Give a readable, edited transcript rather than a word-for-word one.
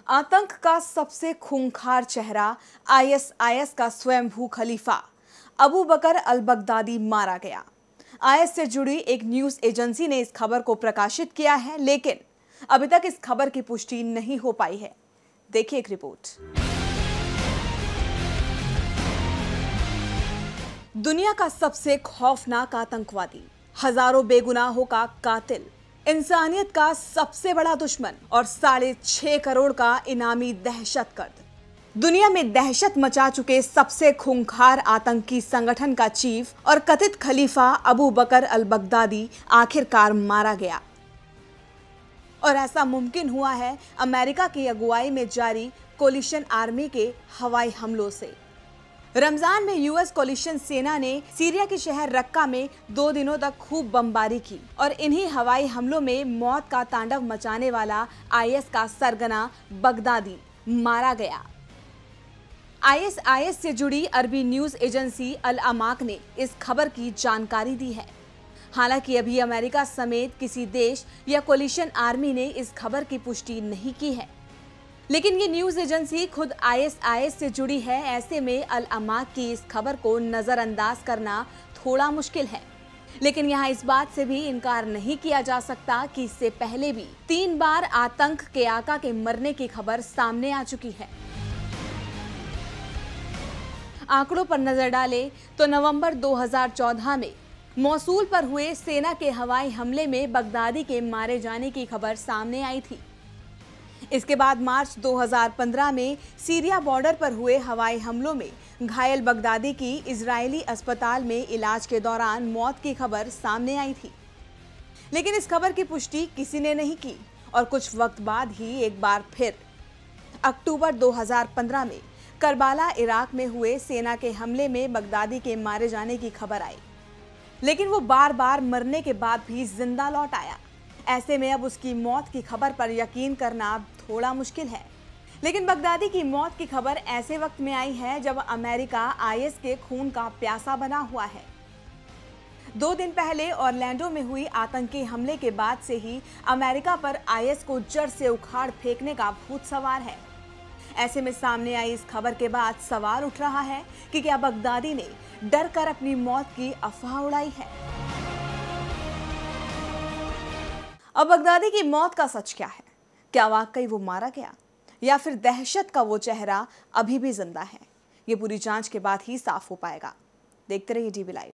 आतंक का सबसे खूंखार चेहरा आईएसआईएस का स्वयंभू खलीफा अबू बकर अल बगदादी मारा गया। आईएस से जुड़ी एक न्यूज एजेंसी ने इस खबर को प्रकाशित किया है, लेकिन अभी तक इस खबर की पुष्टि नहीं हो पाई है। देखिए एक रिपोर्ट। दुनिया का सबसे खौफनाक आतंकवादी, हजारों बेगुनाहों का कातिल, इंसानियत का सबसे बड़ा दुश्मन और 6.5 करोड़ का इनामी दहशतगर्द, दुनिया में दहशत मचा चुके सबसे खूंखार आतंकी संगठन का चीफ और कथित खलीफा अबू बकर अल बगदादी आखिरकार मारा गया। और ऐसा मुमकिन हुआ है अमेरिका की अगुवाई में जारी कोलिशन आर्मी के हवाई हमलों से। रमजान में यूएस कोलिशन सेना ने सीरिया के शहर रक्का में 2 दिनों तक खूब बमबारी की और इन्हीं हवाई हमलों में मौत का तांडव मचाने वाला आईएस का सरगना बगदादी मारा गया। आईएसआईएस से जुड़ी अरबी न्यूज एजेंसी अल अमाक ने इस खबर की जानकारी दी है। हालांकि अभी अमेरिका समेत किसी देश या कोलिशन आर्मी ने इस खबर की पुष्टि नहीं की है, लेकिन ये न्यूज एजेंसी खुद आईएसआईएस से जुड़ी है। ऐसे में अल अमाक की इस खबर को नजरअंदाज करना थोड़ा मुश्किल है। लेकिन यहाँ इस बात से भी इनकार नहीं किया जा सकता कि इससे पहले भी 3 बार आतंक के आका के मरने की खबर सामने आ चुकी है। आंकड़ों पर नजर डालें तो नवंबर 2014 में मौसूल पर हुए सेना के हवाई हमले में बगदादी के मारे जाने की खबर सामने आई थी। इसके बाद मार्च 2015 में सीरिया बॉर्डर पर हुए हवाई हमलों में घायल बगदादी की इजरायली अस्पताल में इलाज के दौरान मौत की खबर सामने आई थी। लेकिन इस खबर की पुष्टि किसी ने नहीं की और कुछ वक्त बाद ही एक बार फिर अक्टूबर 2015 में करबाला इराक में हुए सेना के हमले में बगदादी के मारे जाने की खबर आई। लेकिन वो बार बार मरने के बाद भी जिंदा लौट आया। ऐसे में अब उसकी मौत की खबर पर यकीन करना थोड़ा मुश्किल है। लेकिन बगदादी की मौत की खबर ऐसे वक्त में आई है जब अमेरिका आईएस के खून का प्यासा बना हुआ है। 2 दिन पहले ऑरलैंडो में हुई आतंकी हमले के बाद से ही अमेरिका पर आईएस को जड़ से उखाड़ फेंकने का भूत सवार है। ऐसे में सामने आई इस खबर के बाद सवाल उठ रहा है कि क्या बगदादी ने डर कर अपनी मौत की अफवाह उड़ाई है। अब बगदादी की मौत का सच क्या है? क्या वाकई वो मारा गया या फिर दहशत का वो चेहरा अभी भी जिंदा है? ये पूरी जांच के बाद ही साफ हो पाएगा। देखते रहिए डीबी लाइव।